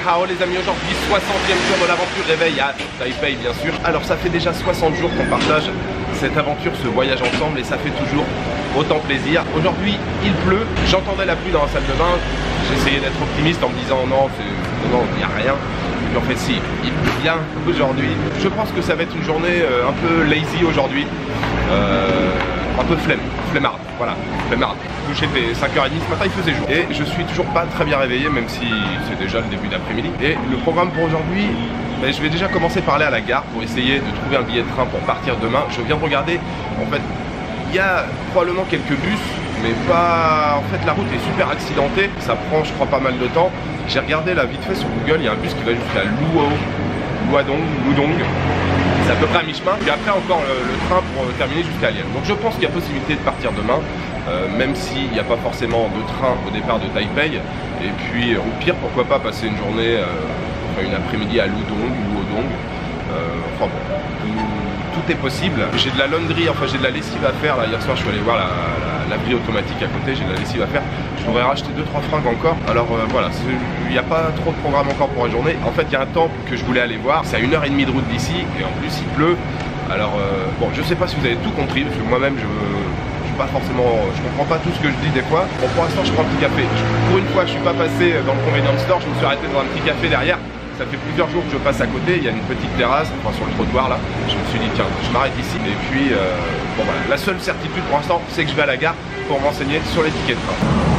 hao les amis, aujourd'hui 60e jour de l'aventure réveil à Taipei bien sûr. Alors ça fait déjà 60 jours qu'on partage cette aventure, ce voyage ensemble et ça fait toujours autant plaisir. Aujourd'hui il pleut, j'entendais la pluie dans la salle de bain, j'essayais d'être optimiste en me disant non, il n'y a rien. Et en fait si, il pleut bien aujourd'hui. Je pense que ça va être une journée un peu lazy aujourd'hui. Un peu flemmarde, voilà, flemmarde. Couché dès 5h30 ce matin, il faisait jour. Et je suis toujours pas très bien réveillé, même si c'est déjà le début d'après-midi. Et le programme pour aujourd'hui, je vais déjà commencer par aller à la gare pour essayer de trouver un billet de train pour partir demain. Je viens de regarder, en fait, il y a probablement quelques bus, mais pas... En fait, la route est super accidentée, ça prend, je crois, pas mal de temps. J'ai regardé là vite fait sur Google, il y a un bus qui va jusqu'à Luodong. C'est à peu près à mi-chemin, et après encore le train pour terminer jusqu'à Lian. Donc je pense qu'il y a possibilité de partir demain, même s'il n'y a pas forcément de train au départ de Taipei. Et puis au pire, pourquoi pas passer une journée, une après-midi à Luodong. Enfin bon, tout est possible. J'ai de la laundry, enfin j'ai de la lessive à faire. Là, hier soir je suis allé voir la laverie automatique à côté, j'ai de la lessive à faire. Je pourrais racheter 2-3 fringues encore. Alors voilà, il n'y a pas trop de programme encore pour la journée. En fait il y a un temple que je voulais aller voir, c'est à 1h30 de route d'ici et en plus il pleut. Alors bon, je sais pas si vous avez tout compris parce que moi-même je pas forcément, je comprends pas tout ce que je dis des fois. Bon, pour l'instant je prends un petit café. Pour une fois je suis pas passé dans le convenience store, je me suis arrêté dans un petit café derrière. Ça fait plusieurs jours que je passe à côté, il y a une petite terrasse, enfin sur le trottoir là. Je me suis dit tiens, je m'arrête ici. Et puis bon voilà, la seule certitude pour l'instant c'est que je vais à la gare pour me renseigner sur les tickets de train.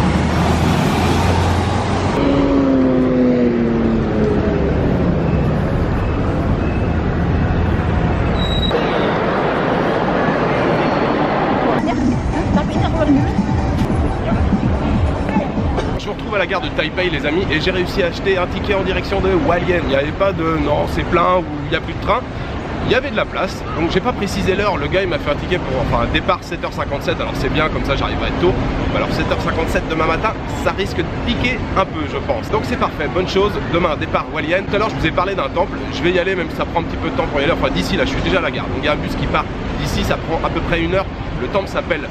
Je me retrouve à la gare de Taipei les amis et j'ai réussi à acheter un ticket en direction de Hualien. Il n'y avait pas de non c'est plein ou il n'y a plus de train. Il y avait de la place, donc j'ai pas précisé l'heure, le gars il m'a fait un ticket pour un départ 7h57, alors c'est bien comme ça j'arriverai tôt. Alors 7h57 demain matin, ça risque de piquer un peu je pense. Donc c'est parfait, bonne chose, demain départ Hualien. Tout à l'heure je vous ai parlé d'un temple, je vais y aller même si ça prend un petit peu de temps pour y aller, enfin d'ici là je suis déjà à la gare. Donc il y a un bus qui part d'ici, ça prend à peu près 1 heure. Le temple s'appelle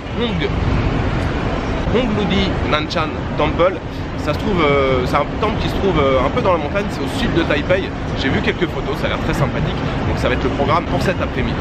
Hongludi Nanchan Temple. Ça se trouve, c'est un temple qui se trouve un peu dans la montagne, c'est au sud de Taipei. J'ai vu quelques photos, ça a l'air très sympathique. Donc ça va être le programme pour cet après-midi.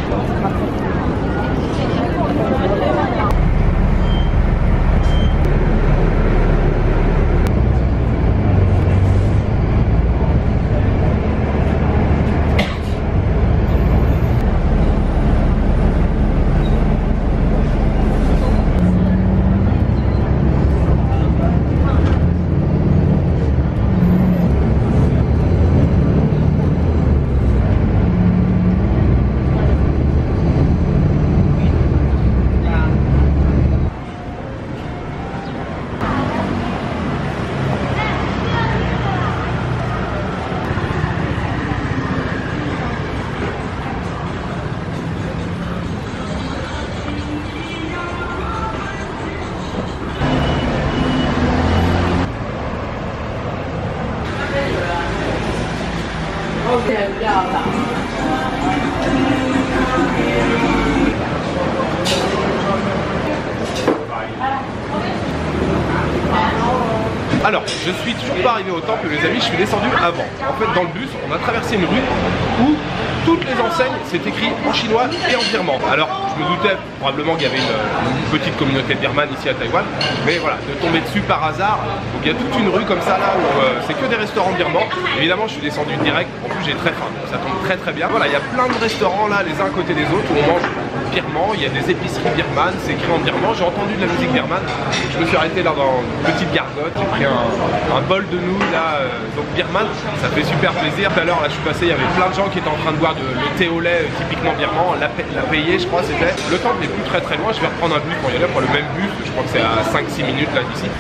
Alors, je suis toujours pas arrivé au temple les amis, je suis descendu avant. En fait dans le bus, on a traversé une rue où toutes les enseignes c'est écrit en chinois et en birman. Alors je me doutais probablement qu'il y avait une petite communauté birmane ici à Taïwan, mais voilà, de tomber dessus par hasard. Donc il y a toute une rue comme ça là où c'est que des restaurants birmans. Évidemment je suis descendu direct, en plus j'ai très faim, donc ça tombe très bien. Voilà, il y a plein de restaurants là les uns à côté des autres où on mange birman, il y a des épiceries birmanes, c'est écrit en birman, j'ai entendu de la musique birmane, je me suis arrêté là dans une petite gargote, j'ai pris un bol de nouilles là, donc birmane, ça fait super plaisir. Tout à l'heure là je suis passé, il y avait plein de gens qui étaient en train de boire le thé au lait typiquement birman, la payé je crois c'était. Le temple n'est plus très loin, je vais reprendre un bus pour y aller, pour le même bus, je crois que c'est à 5-6 minutes là d'ici.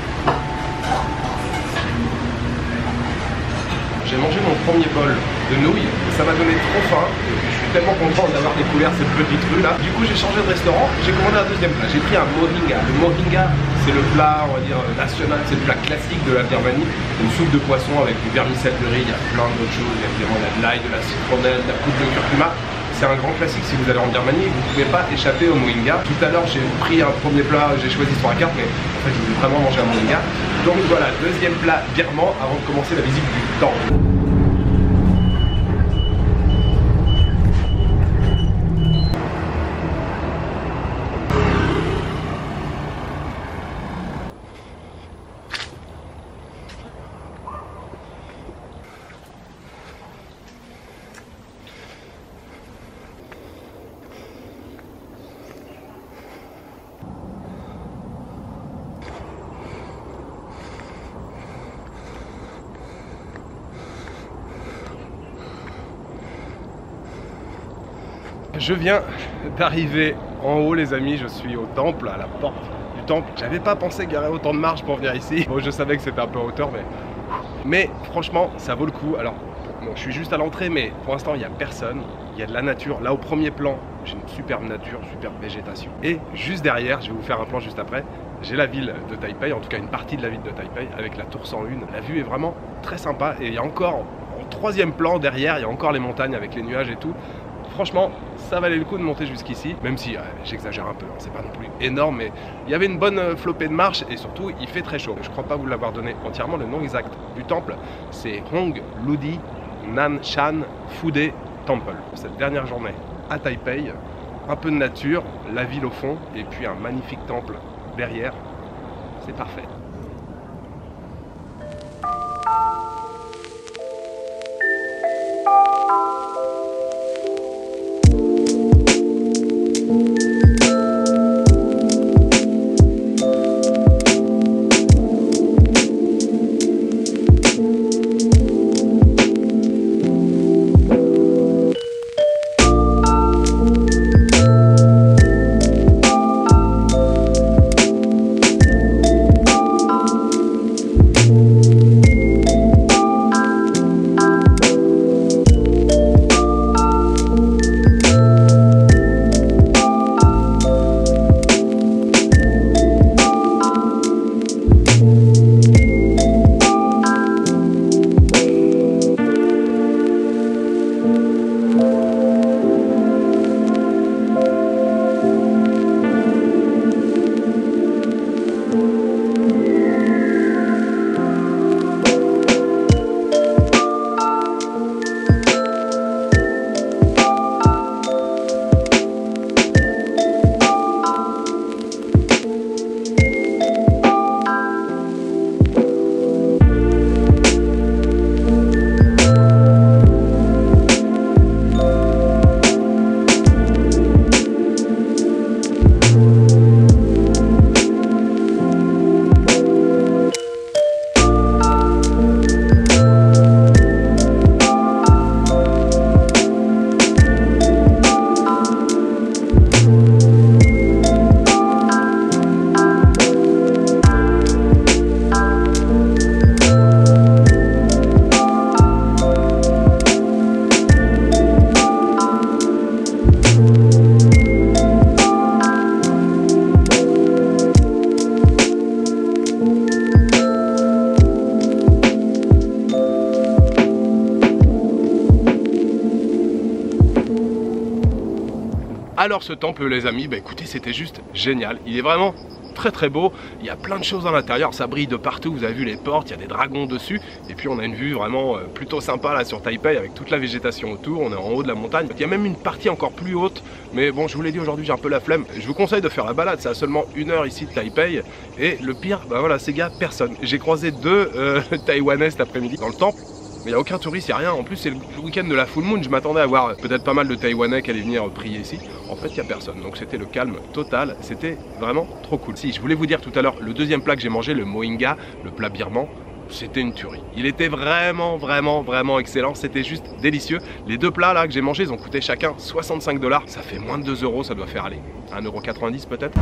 J'ai mangé mon premier bol de nouilles, ça m'a donné trop faim. Je suis tellement content d'avoir découvert cette petite rue là. Du coup j'ai changé de restaurant, j'ai commandé un deuxième plat. J'ai pris un moringa. Le moringa c'est le plat on va dire national, c'est le plat classique de la Birmanie. Une soupe de poisson avec du vermicelle de riz, il y a plein d'autres choses, il y a évidemment de l'ail, de la citronnelle, de la poudre de curcuma. c'est un grand classique si vous allez en Birmanie, vous ne pouvez pas échapper au moringa. Tout à l'heure j'ai pris un premier plat, j'ai choisi sur la carte, mais en fait je voulais vraiment manger un moringa. Donc voilà, deuxième plat birman avant de commencer la visite du temple. Je viens d'arriver en haut les amis, je suis au temple, à la porte du temple. J'avais pas pensé garer autant de marche pour venir ici. Bon, je savais que c'était un peu en hauteur, mais franchement ça vaut le coup. Alors bon, je suis juste à l'entrée, mais pour l'instant il n'y a personne, il y a de la nature. Là au premier plan, j'ai une superbe nature, superbe végétation. Et juste derrière, je vais vous faire un plan juste après, j'ai la ville de Taipei, en tout cas une partie de la ville de Taipei, avec la tour 101. La vue est vraiment très sympa et il y a encore, en troisième plan derrière, il y a encore les montagnes avec les nuages et tout. Franchement, ça valait le coup de monter jusqu'ici, même si j'exagère un peu, hein, c'est pas non plus énorme, mais il y avait une bonne flopée de marche et surtout il fait très chaud. Je crois pas vous l'avoir donné entièrement, le nom exact du temple, c'est Hong Ludi Nan Shan Fude Temple. Cette dernière journée à Taipei, un peu de nature, la ville au fond et puis un magnifique temple derrière, c'est parfait. Alors ce temple les amis, bah écoutez, c'était juste génial. Il est vraiment très beau, il y a plein de choses à l'intérieur, ça brille de partout, vous avez vu les portes, il y a des dragons dessus, et puis on a une vue vraiment plutôt sympa là sur Taipei avec toute la végétation autour, on est en haut de la montagne. Il y a même une partie encore plus haute, mais bon je vous l'ai dit aujourd'hui j'ai un peu la flemme. Je vous conseille de faire la balade, c'est à seulement 1 heure ici de Taipei, et le pire, bah voilà, c'est qu'il n'y a personne. J'ai croisé 2 Taïwanais cet après-midi dans le temple. Mais il n'y a aucun touriste, il n'y a rien. En plus, c'est le week-end de la full moon. Je m'attendais à voir peut-être pas mal de Taïwanais qui allaient venir prier ici. En fait, il n'y a personne. Donc, c'était le calme total. C'était vraiment trop cool. Si, je voulais vous dire tout à l'heure, le deuxième plat que j'ai mangé, le moringa, le plat birman, c'était une tuerie. Il était vraiment excellent. C'était juste délicieux. Les 2 plats là que j'ai mangés, ils ont coûté chacun 65 $. Ça fait moins de 2 €. Ça doit faire aller 1,90 € peut-être.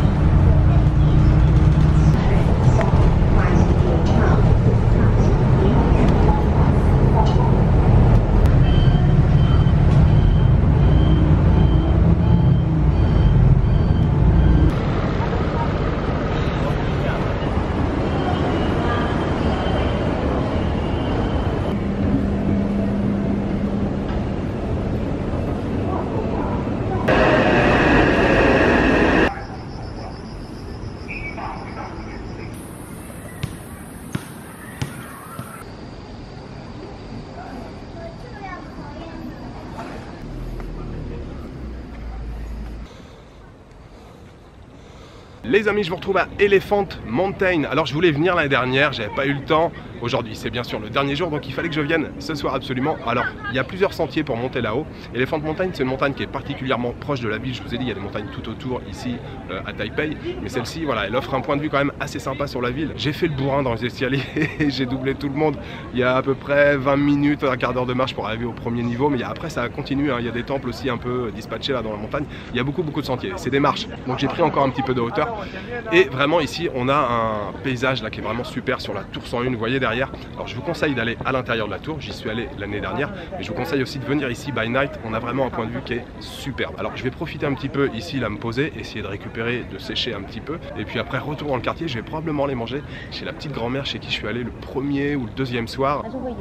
Les amis, je vous retrouve à Elephant Mountain. Alors je voulais venir l'année dernière, j'avais pas eu le temps. Aujourd'hui c'est bien sûr le dernier jour, donc il fallait que je vienne ce soir absolument. Alors il y a plusieurs sentiers pour monter là-haut. Elephant Mountain, c'est une montagne qui est particulièrement proche de la ville. Je vous ai dit, il y a des montagnes tout autour ici à Taipei, mais celle-ci, voilà, elle offre un point de vue quand même assez sympa sur la ville. J'ai fait le bourrin dans les escaliers et j'ai doublé tout le monde. Il y a à peu près 20 minutes, un quart d'heure de marche pour arriver au premier niveau, mais après ça continue, hein. Il y a des temples aussi un peu dispatchés là dans la montagne. Il y a beaucoup de sentiers, c'est des marches. Donc j'ai pris encore un petit peu de hauteur. Et vraiment ici on a un paysage là qui est vraiment super sur la tour 101, vous voyez derrière. Alors je vous conseille d'aller à l'intérieur de la tour, j'y suis allé l'année dernière, mais je vous conseille aussi de venir ici by night, on a vraiment un point de vue qui est superbe. Alors je vais profiter un petit peu ici là, me poser, essayer de récupérer, de sécher un petit peu, et puis après retour dans le quartier, je vais probablement aller manger chez la petite grand-mère chez qui je suis allé le premier ou le deuxième soir.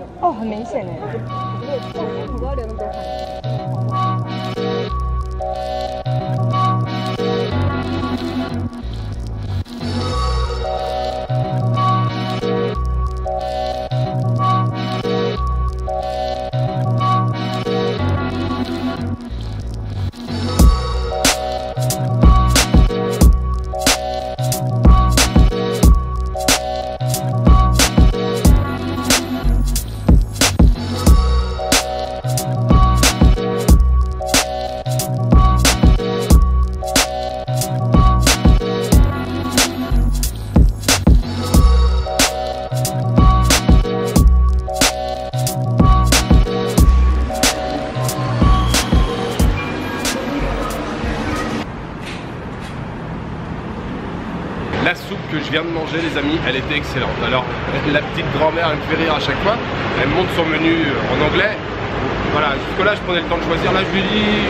La soupe que je viens de manger, les amis, elle était excellente. Alors, la petite grand-mère, elle me fait rire à chaque fois. Elle monte son menu en anglais. Voilà, jusque-là, je prenais le temps de choisir. Là, je lui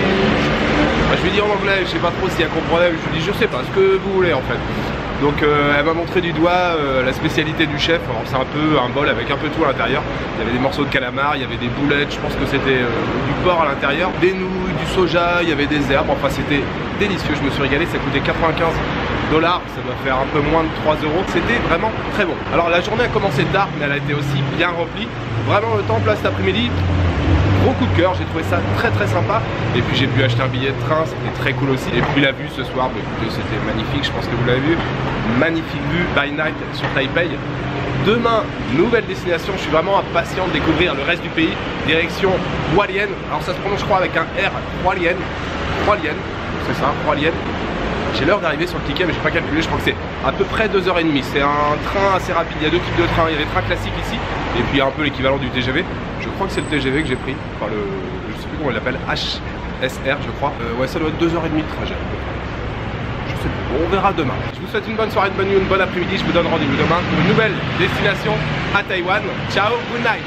dis en anglais, je sais pas trop si elle comprenait. Je lui dis, je sais pas, ce que vous voulez en fait. Donc, elle m'a montré du doigt la spécialité du chef. Alors, c'est un peu un bol avec un peu tout à l'intérieur. Il y avait des morceaux de calamar, il y avait des boulettes, je pense que c'était du porc à l'intérieur, des nouilles, du soja, il y avait des herbes. Enfin, c'était délicieux. Je me suis régalé. Ça coûtait 95 $, ça doit faire un peu moins de 3 €. C'était vraiment très bon. Alors la journée a commencé tard, mais elle a été aussi bien remplie. Vraiment le temple là cet après-midi, gros coup de cœur, j'ai trouvé ça très sympa. Et puis j'ai pu acheter un billet de train, c'était très cool aussi. Et puis la vue ce soir, bah, écoutez, c'était magnifique, je pense que vous l'avez vu. Magnifique vue by night sur Taipei. Demain, nouvelle destination, je suis vraiment impatient de découvrir le reste du pays. Direction Hualien. Alors ça se prononce je crois avec un R, Hualien. Hualien, c'est ça, Hualien. J'ai l'heure d'arriver sur le ticket, mais j'ai pas calculé, je crois que c'est à peu près 2h30. C'est un train assez rapide, il y a deux types de trains, il y a les trains classiques ici, et puis un peu l'équivalent du TGV. Je crois que c'est le TGV que j'ai pris, enfin je sais plus comment il l'appelle, HSR je crois. Ouais, ça doit être 2h30 de trajet. Je sais plus, bon, on verra demain. Je vous souhaite une bonne soirée, une bonne nuit, une bonne après-midi, je vous donne rendez-vous demain pour une nouvelle destination à Taïwan. Ciao, good night.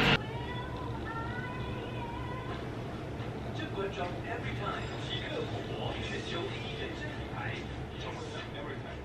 Every time.